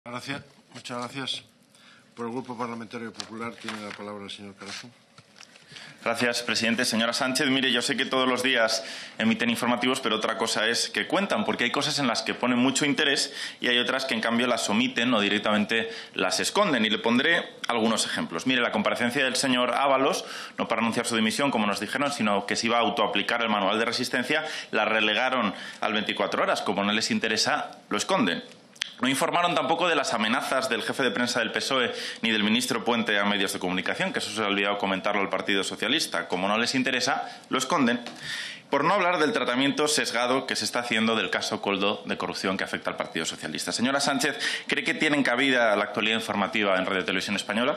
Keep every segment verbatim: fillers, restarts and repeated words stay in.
Gracias. Muchas gracias. Por el Grupo Parlamentario Popular tiene la palabra el señor Carazo. Gracias, presidente. Señora Sánchez, mire, yo sé que todos los días emiten informativos, pero otra cosa es que cuentan, porque hay cosas en las que ponen mucho interés y hay otras que, en cambio, las omiten o directamente las esconden. Y le pondré algunos ejemplos. Mire, la comparecencia del señor Ábalos, no para anunciar su dimisión, como nos dijeron, sino que se iba a autoaplicar el manual de resistencia, la relegaron al veinticuatro horas. Como no les interesa, lo esconden. No informaron tampoco de las amenazas del jefe de prensa del P S O E ni del ministro Puente a medios de comunicación, que eso se ha olvidado comentarlo al Partido Socialista. Como no les interesa, lo esconden. Por no hablar del tratamiento sesgado que se está haciendo del caso Koldo de corrupción que afecta al Partido Socialista. Señora Sánchez, ¿cree que tienen cabida la actualidad informativa en Radio Televisión Española?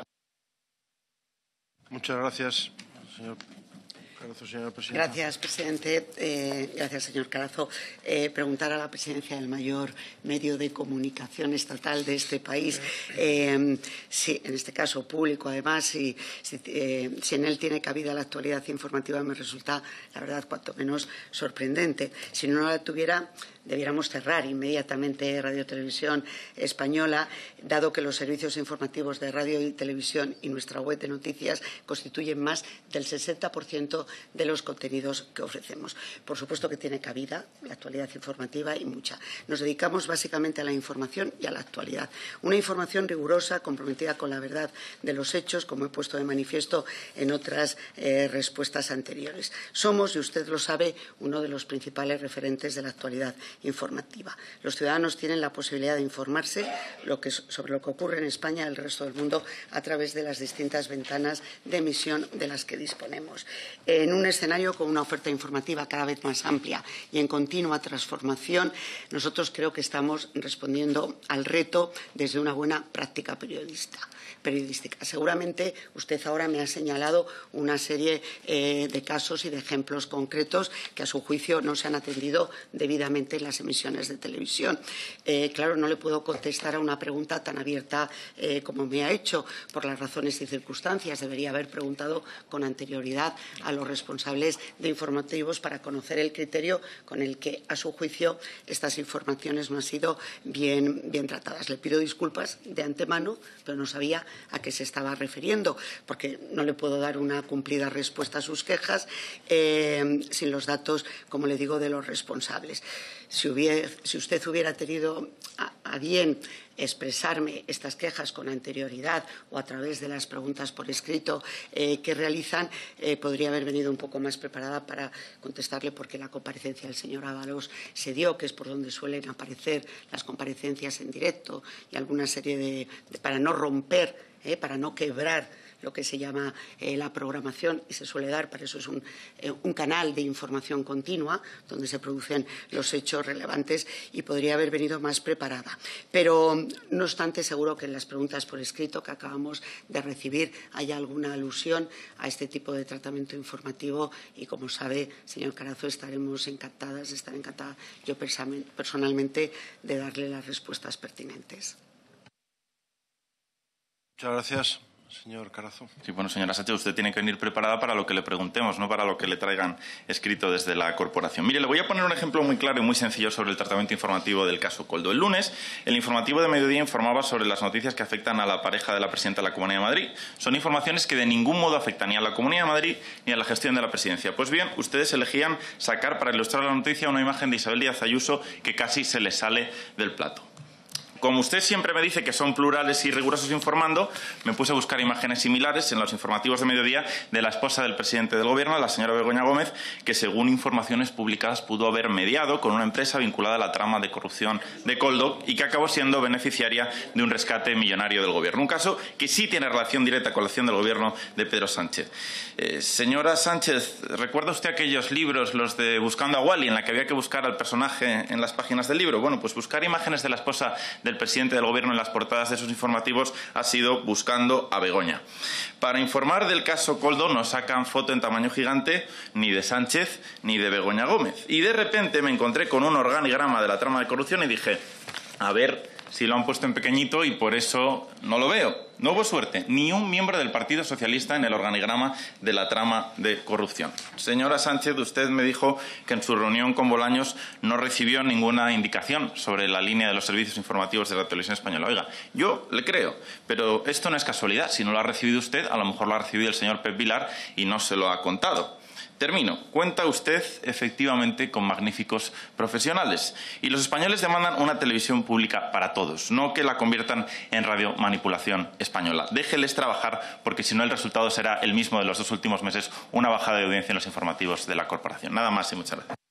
Muchas gracias, señor Carazo, señora presidenta. Gracias, presidente. Eh, gracias, señor Carazo. Eh, preguntar a la presidencia del mayor medio de comunicación estatal de este país, eh, si, en este caso público, además, si, si, eh, si en él tiene cabida la actualidad informativa, me resulta, la verdad, cuanto menos sorprendente. Si no la tuviera, debiéramos cerrar inmediatamente Radio Televisión Española, dado que los servicios informativos de radio y televisión y nuestra web de noticias constituyen más del sesenta por ciento de los contenidos que ofrecemos. Por supuesto que tiene cabida la actualidad informativa y mucha. Nos dedicamos básicamente a la información y a la actualidad. Una información rigurosa, comprometida con la verdad de los hechos, como he puesto de manifiesto en otras eh, respuestas anteriores. Somos, y usted lo sabe, uno de los principales referentes de la actualidad informativa. Los ciudadanos tienen la posibilidad de informarse lo que, sobre lo que ocurre en España y el resto del mundo a través de las distintas ventanas de emisión de las que disponemos. En un escenario con una oferta informativa cada vez más amplia y en continua transformación, nosotros creo que estamos respondiendo al reto desde una buena práctica periodista. periodística. Seguramente usted ahora me ha señalado una serie eh, de casos y de ejemplos concretos que a su juicio no se han atendido debidamente en las emisiones de televisión. Eh, claro, no le puedo contestar a una pregunta tan abierta eh, como me ha hecho, por las razones y circunstancias. Debería haber preguntado con anterioridad a los responsables de informativos para conocer el criterio con el que, a su juicio, estas informaciones no han sido bien, bien tratadas. Le pido disculpas de antemano, pero no sabía a qué se estaba refiriendo, porque no le puedo dar una cumplida respuesta a sus quejas eh, sin los datos, como le digo, de los responsables. Si, hubiera, si usted hubiera tenido a, a bien expresarme estas quejas con anterioridad o a través de las preguntas por escrito eh, que realizan, eh, podría haber venido un poco más preparada para contestarle, porque la comparecencia del señor Ábalos se dio, que es por donde suelen aparecer las comparecencias en directo, y alguna serie de, de para no romper, eh, para no quebrar lo que se llama eh, la programación, y se suele dar, para eso es un, eh, un canal de información continua donde se producen los hechos relevantes, y podría haber venido más preparada. Pero, no obstante, seguro que en las preguntas por escrito que acabamos de recibir hay alguna alusión a este tipo de tratamiento informativo, y, como sabe, señor Carazo, estaremos encantadas, estaré encantada yo personalmente de darle las respuestas pertinentes. Muchas gracias. Señor Carazo. Sí, bueno, señora Sánchez, usted tiene que venir preparada para lo que le preguntemos, no para lo que le traigan escrito desde la corporación. Mire, le voy a poner un ejemplo muy claro y muy sencillo sobre el tratamiento informativo del caso Koldo. El lunes, el informativo de mediodía informaba sobre las noticias que afectan a la pareja de la presidenta de la Comunidad de Madrid. Son informaciones que de ningún modo afectan ni a la Comunidad de Madrid ni a la gestión de la presidencia. Pues bien, ustedes elegían sacar para ilustrar la noticia una imagen de Isabel Díaz Ayuso que casi se les sale del plato. Como usted siempre me dice que son plurales y rigurosos informando, me puse a buscar imágenes similares en los informativos de mediodía de la esposa del presidente del Gobierno, la señora Begoña Gómez, que, según informaciones publicadas, pudo haber mediado con una empresa vinculada a la trama de corrupción de Koldo y que acabó siendo beneficiaria de un rescate millonario del Gobierno. Un caso que sí tiene relación directa con la acción del Gobierno de Pedro Sánchez. Eh, señora Sánchez, ¿recuerda usted aquellos libros, los de Buscando a Wally, en la que había que buscar al personaje en las páginas del libro? Bueno, pues buscar imágenes de la esposa del El presidente del Gobierno en las portadas de sus informativos ha sido buscando a Begoña. Para informar del caso Koldo no sacan foto en tamaño gigante ni de Sánchez ni de Begoña Gómez. Y de repente me encontré con un organigrama de la trama de corrupción y dije, a ver Sí, lo han puesto en pequeñito y por eso no lo veo. No hubo suerte. Ni un miembro del Partido Socialista en el organigrama de la trama de corrupción. Señora Sánchez, usted me dijo que en su reunión con Bolaños no recibió ninguna indicación sobre la línea de los servicios informativos de la televisión española. Oiga, yo le creo, pero esto no es casualidad. Si no lo ha recibido usted, a lo mejor lo ha recibido el señor Pep Vilar y no se lo ha contado. Termino. Cuenta usted, efectivamente, con magníficos profesionales. Y los españoles demandan una televisión pública para todos, no que la conviertan en radio manipulación española. Déjeles trabajar, porque si no el resultado será el mismo de los dos últimos meses, una bajada de audiencia en los informativos de la corporación. Nada más y muchas gracias.